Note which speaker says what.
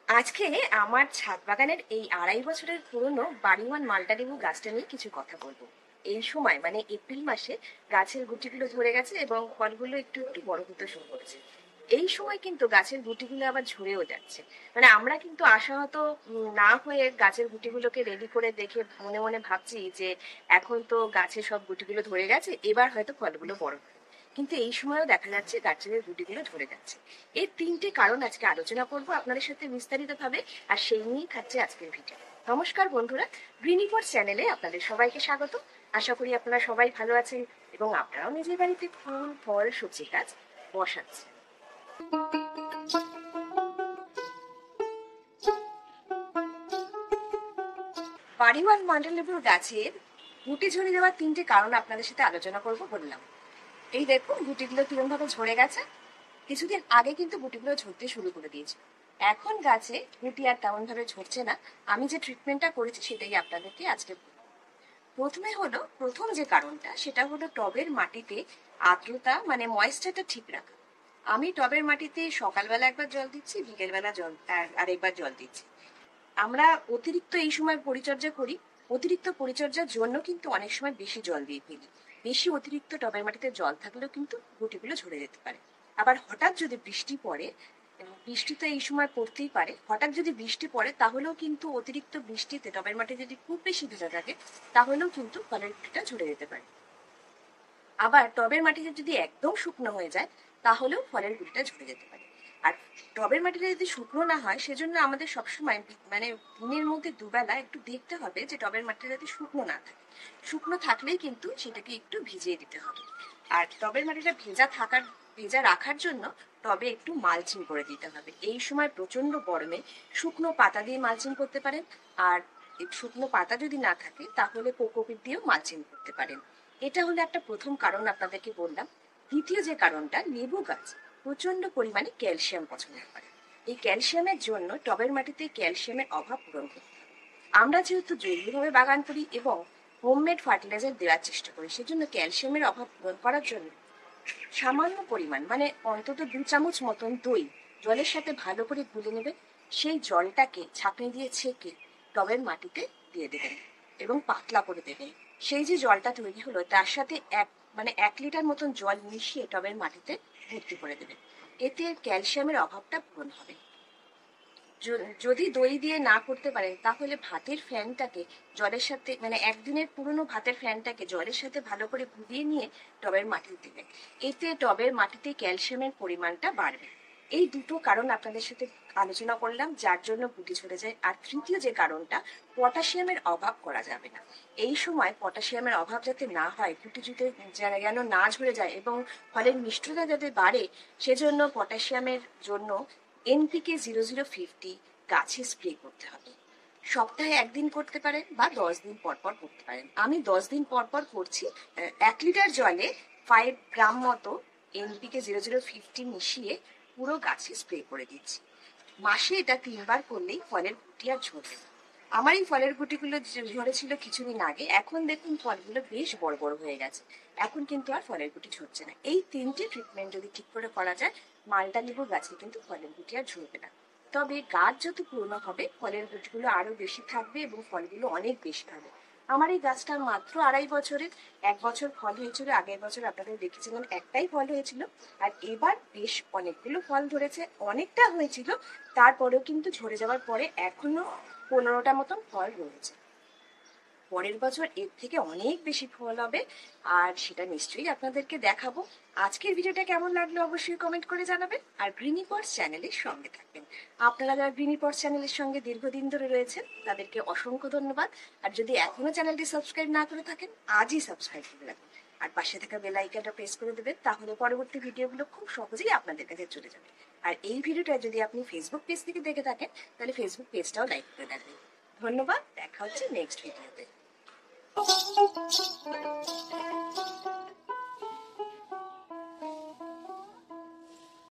Speaker 1: আজকে আমার ছাদ বাগানের এই 2.5 বছরের পুরনো বাড়িওয়ান মাল্টা লেবু গাছটা নিয়ে কিছু কথা বলবো। এই সময় মানে এপ্রিল মাসে গাছের গুটিগুলো ধরে গেছে এবং ফলগুলো একটু একটু বড় হতে শুরু করেছে। এই সময় কিন্তু গাছের গুটিগুলো আবার ঝরেও যাচ্ছে। মানে আমরা কিন্তু আশাহত না হয়ে গাছের গুটিগুলোকে রেডি করে দেখে মনে মনে ভাবছি যে এখন তো গাছের সব গুটিগুলো ধরে গেছে, এবার হয়তো ফলগুলো বড় হবে। কিন্তু এই সময়ও দেখা যাচ্ছে গাছের গুটিগুলো ধরে যাচ্ছে। এর 3টে কারণ আজকে আলোচনা করব আপনাদের সাথে বিস্তারিত ভাবে, আর সেই নিয়েই থাকছে আজকের ভিডিও। নমস্কার বন্ধুরা, গ্রিনিপট চ্যানেলে আপনাদের সবাইকে স্বাগত। আশা করি আপনারা সবাই ভালো আছেন এবং আপনারাও নিজের বাড়িতে ফুল ফল সবজি গাছ বসাচ্ছেন। বাড়িওয়ান মাল্টা লেবুর গাছের গুটি ঝরে যাওয়ার 3টে কারণ আপনাদের সাথে আলোচনা করব বললাম। এই দেখুন গুটিগুলো কিরম ভাবে ঝরে গেছে। কিছুদিন আগে কিন্তু গুটিগুলো ঝরতে শুরু করে দিয়েছে। এখন গাছে গুটি আর তেমন ভাবে ঝরছে না। আমি যে ট্রিটমেন্টটা করেছি সেটাই আপনাদেরকে আজকে বলবো। প্রথম যে কারণটা সেটা হলো টবের মাটিতে আর্দ্রতা মানে ময়েশ্চারটা ঠিক রাখা। আমি টবের মাটিতে সকালবেলা একবার জল দিচ্ছি, বিকেলবেলা জল আরেকবার জল দিচ্ছি। আমরা অতিরিক্ত এই সময় পরিচর্যা করি। অতিরিক্ত পরিচর্যার জন্য কিন্তু অনেক সময় বেশি জল দিয়ে ফেলি। বেশি অতিরিক্ত টবের মাটিতে জল থাকলেও কিন্তু গুটিগুলো ঝরে যেতে পারে। আবার হঠাৎ যদি বৃষ্টি পড়ে, বৃষ্টি তো এই সময় পড়তেই পারে, হঠাৎ যদি বৃষ্টি পড়ে তাহলেও কিন্তু অতিরিক্ত বৃষ্টিতে টবের মাটি যদি খুব বেশি ভেজা থাকে তাহলেও কিন্তু ফলের গুটিটা ঝরে যেতে পারে। আবার টবের মাটিতে যদি একদম শুকনো হয়ে যায় তাহলেও ফলের গুটিটা ঝরে যেতে পারে। আর টবের মাটিটা যদি শুকনো না হয় সেজন্য আমাদের সবসময় মানে দিনের মধ্যে দুবেলা একটু দেখতে হবে যে টবের মাটিটা যাতে শুকনো না থাকে। শুকনো থাকলেই কিন্তু সেটাকে একটু ভিজিয়ে দিতে হবে। আর টবের মাটিটা ভেজা রাখার জন্য টবে একটু মালচিং করে দিতে হবে। এই সময় প্রচন্ড গরমে শুকনো পাতা দিয়ে মালচিং করতে পারেন। আর শুকনো পাতা যদি না থাকে তাহলে কোকোপিট দিয়েও মালচিং করতে পারেন। এটা হলো একটা প্রথম কারণ আপনাদেরকে বললাম। দ্বিতীয় যে কারণটা, লেবু গাছ প্রচন্ড পরিমাণে ক্যালসিয়াম পছন্দ করে। এই ক্যালসিয়ামের জন্য টবের মাটিতে ক্যালসিয়ামের অভাব পূরণ করতে হবে। আমরা যেহেতু জৈবিকভাবে বাগান করি এবং হোমমেড ফার্টিলাইজার দেওয়ার চেষ্টা করি, সেজন্য ক্যালসিয়ামের অভাব পূরণ করার জন্য সামান্য পরিমাণ মানে অন্তত 2 চামচ মতন দই জলের সাথে ভালো করে গুলে নেবেন। সেই জলটাকে ছাঁকনি দিয়ে ছেঁকে টবের মাটিতে দিয়ে দেবেন এবং পাতলা করে দেবেন। সেই যে জলটা তৈরি হলো তার সাথে 1 লিটার মতন জল মিশিয়ে টবের মাটিতে ভর্তি করে দেবেন। এতে ক্যালসিয়ামের অভাবটা পূরণ হবে। যদি দই দিয়ে না করতে পারেন তাহলে ভাতের ফ্যানটাকে জলের সাথে মানে একদিনের পুরনো ভাতের ফ্যানটাকে জলের সাথে ভালো করে গুলিয়ে নিয়ে টবের মাটিতে দেবেন। এতে টবের মাটিতে ক্যালসিয়ামের পরিমাণটা বাড়বে। এই দুটো কারণ আপনাদের সাথে আলোচনা করলাম যার জন্য গুটি ঝরে যায়। আর তৃতীয় যে কারণটা, পটাশিয়ামের অভাব করা যাবে না। এই সময় পটাশিয়ামের অভাব যাতে না হয়, গুটি জুতে যেন না ঝরে যায় এবং ফলের মিষ্টতা যাতে বাড়ে, সেজন্য পটাশিয়ামের জন্য NPK 0050 গাছে স্প্রে করতে হবে। সপ্তাহে 1 দিন করতে পারেন বা 10 দিন পর পর করতে পারেন। আমি 10 দিন পর পর করছি। 1 লিটার জলে 5 গ্রাম মতো NPK 0050 মিশিয়ে পুরো গাছে স্প্রে করে দিচ্ছি। মাসে এটা 3বার করলেই ফলের গুটি আর ঝরবে না। আমার এই ফলের গুটিগুলো ঝরেছিল কিছুদিন আগে, এখন দেখুন ফলগুলো বেশ বড় বড় হয়ে গেছে। এখন কিন্তু আর ফলের গুটি ঝরছে না। এই 3টে ট্রিটমেন্ট যদি ঠিক করে করা যায়, মাল্টা লেবুর গাছে কিন্তু ফলের গুটি আর ঝরবে না। তবে গাছ যত পুরনো হবে ফলের গুটিগুলো আরো বেশি থাকবে এবং ফলগুলো অনেক বেশি হবে। আমার এই গাছটা মাত্র 2.5 বছরের। 1 বছর ফল হয়েছিল, আগের বছর আপনাদের দেখেছিলেন একটাই ফল হয়েছিল। আর এবার বেশ অনেকগুলো ফল ধরেছে, অনেকটা হয়েছিল। তারপরেও কিন্তু ঝরে যাওয়ার পরে এখনো 15টা মতন ফল রয়েছে। পরের বছর এর থেকে অনেক বেশি ফল হবে, আর সেটা নিশ্চয়ই আপনাদেরকে দেখাবো। আজকের ভিডিওটা কেমন লাগলো অবশ্যই কমেন্ট করে জানাবেন, আর গ্রিনিপটস চ্যানেলের সঙ্গে থাকবেন। আপনারা যারা গ্রিনিপটস চ্যানেলের সঙ্গে দীর্ঘদিন ধরে রয়েছেন তাদেরকে অসংখ্য ধন্যবাদ। আর যদি এখনো চ্যানেলটি সাবস্ক্রাইব না করে থাকেন, আজই সাবস্ক্রাইব করে রাখুন আর পাশে থাকা বেল আইকনটা প্রেস করে দেবেন, তাহলে পরবর্তী ভিডিওগুলো খুব সহজেই আপনাদের কাছে চলে যাবে। আর এই ভিডিওটা যদি আপনি ফেসবুক পেজ থেকে দেখে থাকেন তাহলে ফেসবুক পেজটাও লাইক করে রাখবেন। ধন্যবাদ, দেখা হচ্ছে নেক্সট ভিডিওতে।